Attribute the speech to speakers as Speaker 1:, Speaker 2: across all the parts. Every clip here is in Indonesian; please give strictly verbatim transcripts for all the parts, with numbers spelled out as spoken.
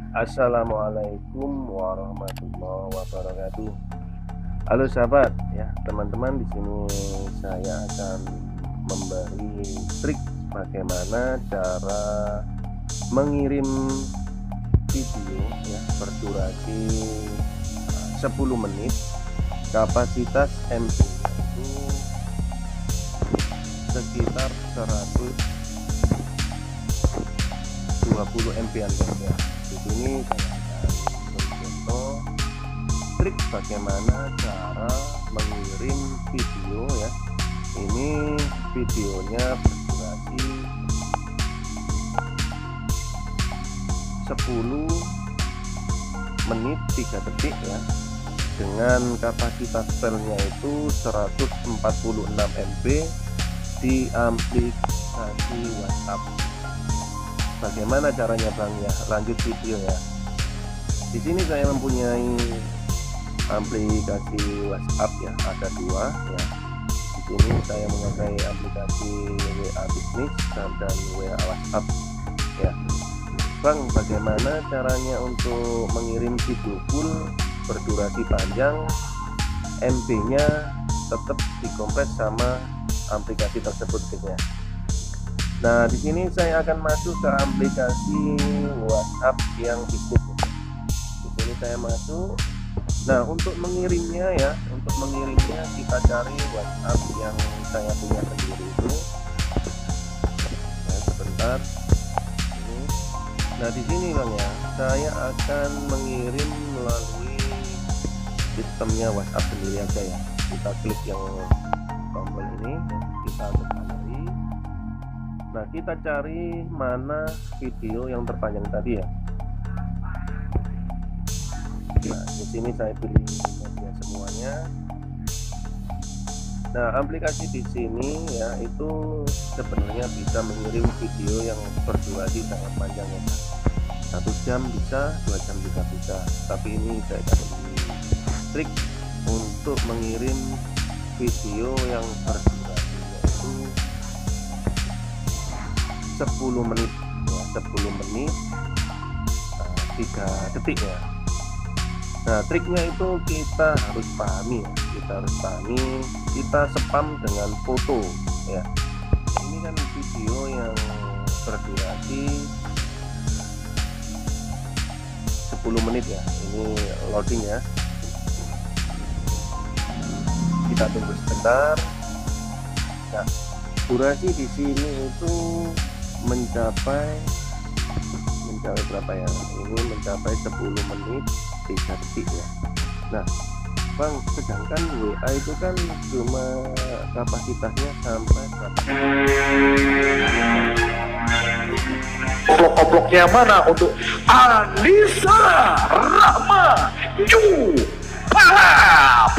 Speaker 1: Assalamualaikum warahmatullahi wabarakatuh. Halo sahabat, ya teman-teman, di sini saya akan memberi trik bagaimana cara mengirim video ya berdurasi sepuluh menit, kapasitas M B itu sekitar seratus dua puluh M B-an ya. Di sini saya akan bercontoh trik bagaimana cara mengirim video ya. Ini videonya berdurasi sepuluh menit tiga detik ya, dengan kapasitas filenya itu seratus empat puluh enam M B di aplikasi WhatsApp. Bagaimana caranya Bang ya? Lanjut video ya. Di sini saya mempunyai aplikasi WhatsApp ya, ada dua ya. Di sini saya memakai aplikasi W A Business dan, dan W A WhatsApp ya. Bang, bagaimana caranya untuk mengirim video full berdurasi panjang, M B-nya tetap dikompres sama aplikasi tersebut gitu ya. Nah, di sini saya akan masuk ke aplikasi WhatsApp yang bisnis. Di sini saya masuk. Nah, untuk mengirimnya ya, untuk mengirimnya kita cari WhatsApp yang saya punya sendiri itu. Nah, sebentar. Ini. Nah, di sini Bang ya, saya akan mengirim melalui sistemnya WhatsApp sendiri aja ya. Kita klik yang tombol ini, kita ke galeri. Nah, kita cari mana video yang terpanjang tadi ya. Nah, di sini saya pilih media semuanya. Nah, aplikasi di sini ya itu sebenarnya bisa mengirim video yang berdurasi sangat panjang ya. Satu jam bisa, dua jam juga bisa. Tapi ini saya kasih trik untuk mengirim video yang berdurasi yaitu sepuluh menit ya, sepuluh menit tiga detik ya. Nah, triknya itu kita harus pahami ya. Kita harus pahami, kita spam dengan foto ya. Ini kan video yang berdurasi sepuluh menit ya. Ini loading ya. Kita tunggu sebentar. Nah, durasi di sini itu mencapai mencapai berapa ya? Ini mencapai sepuluh menit tiga detik ya. Nah, Bang, sedangkan W A itu kan cuma kapasitasnya sampai berapa?
Speaker 2: Koplok-koploknya mana untuk Anissa Rahma Ju Palap.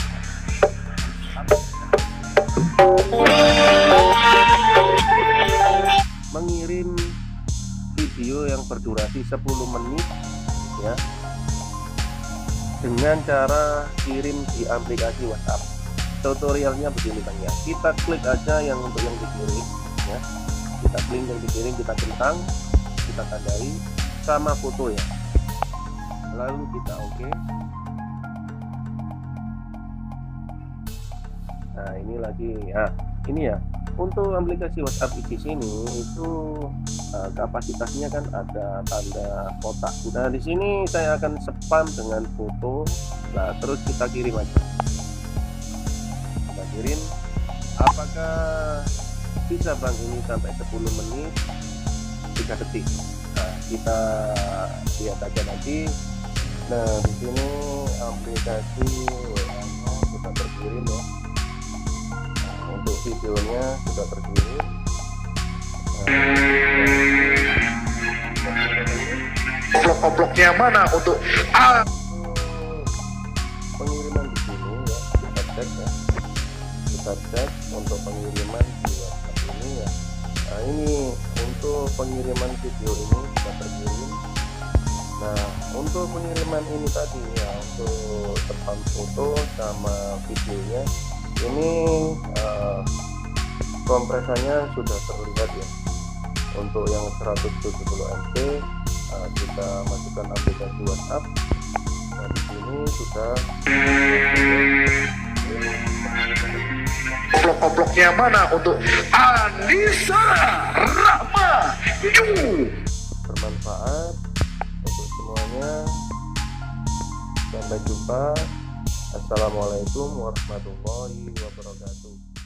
Speaker 1: Mengirim video yang berdurasi sepuluh menit ya, dengan cara kirim di aplikasi WhatsApp. Tutorialnya begini Bang ya. Kita klik aja yang untuk yang dikirim ya. Kita klik yang dikirim, kita centang, kita tandai sama foto ya. Lalu kita oke. Okay. Nah, ini lagi ya. Ini ya. Untuk aplikasi WhatsApp di sini itu uh, kapasitasnya kan ada tanda kotak. Nah, di sini saya akan spam dengan foto. Nah, terus kita kirim aja. Kita kirim. Apakah bisa Bang ini sampai sepuluh menit tiga detik? Nah, kita lihat aja nanti. Nah, di sini aplikasi W A-nya sudah terkirim ya. Untuk videonya sudah terkirim.
Speaker 2: Koplok-koploknya mana untuk ah.
Speaker 1: Pengiriman di sini ya, kita cek ya. Kita cek untuk pengiriman di WhatsApp ini ya. Nah, ini untuk pengiriman video ini sudah terkirim. Nah, untuk pengiriman ini tadi ya, untuk spam foto sama videonya ini uh, kompresannya sudah terlihat ya. Untuk yang seratus tujuh puluh M B uh, kita masukkan aplikasi WhatsApp. Nah di sini sudah
Speaker 2: Koplok-koploknya mana untuk Anissa Rahma Ju.
Speaker 1: bermanfaat untuk semuanya. Sampai jumpa. Assalamualaikum warahmatullahi wabarakatuh.